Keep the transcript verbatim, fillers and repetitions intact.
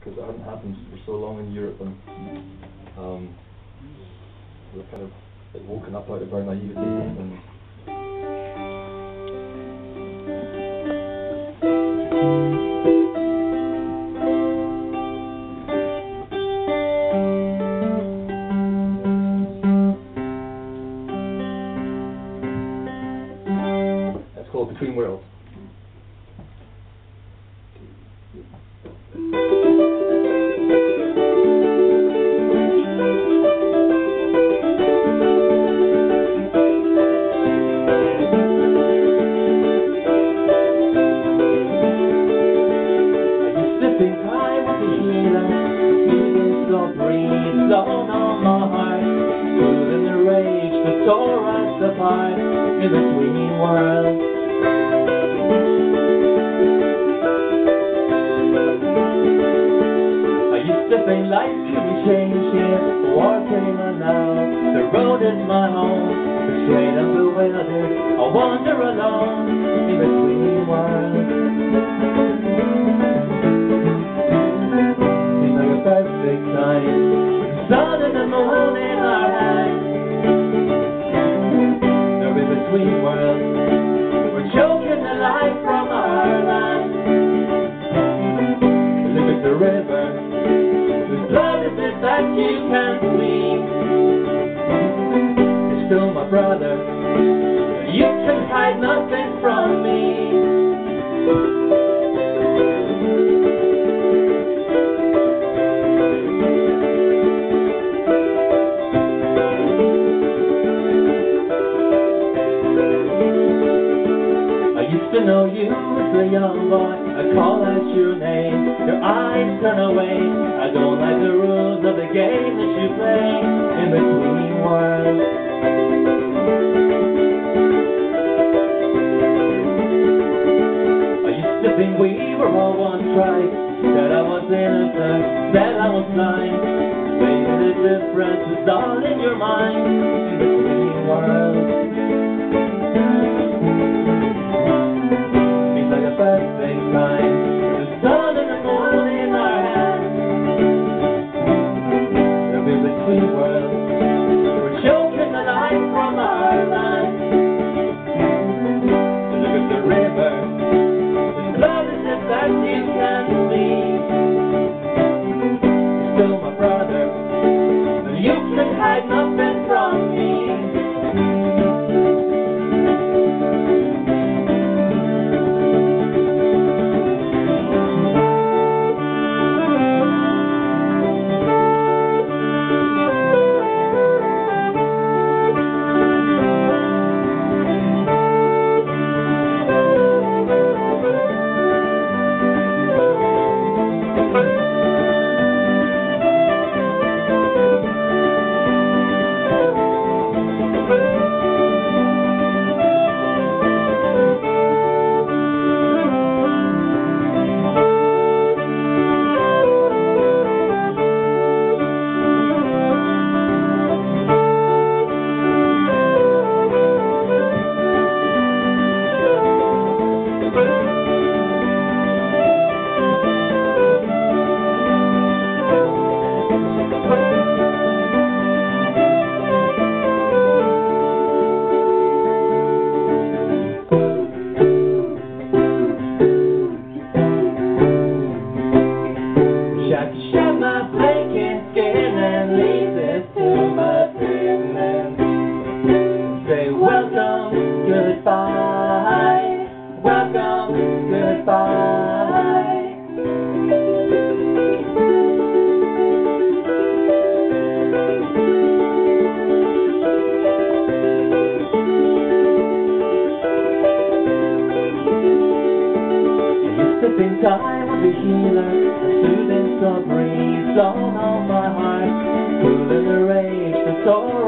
because it hadn't happened for so long in Europe, and um, we were kind of like, woken up out of our naivety. And it's called Between Worlds. Blown on my heart, feeling the rage that tore us apart in between worlds. I used to think life could be changed here, war came on now. The road is my home, betrayed and bewildered, I wander alone in between worlds. Seems like a perfect time. Sun and the moon in our hands. They're in between worlds. We're choking the life from our land. Look at the river. Whose blood is it that you can't see? You're still my brother. You can hide nothing from me. To know you as a young boy, I call out your name, your eyes turn away. I don't like the rules of the game that you play in between worlds. I used to think we were all one tribe, said I was innocent, said I was blind. Maybe the difference is all in your mind in between worlds. Still my brother, but you can hide nothing from me. Goodbye, welcome, goodbye. I used to think time would be healer, a soothing sub breeze blown on my heart, cooling the rage that tore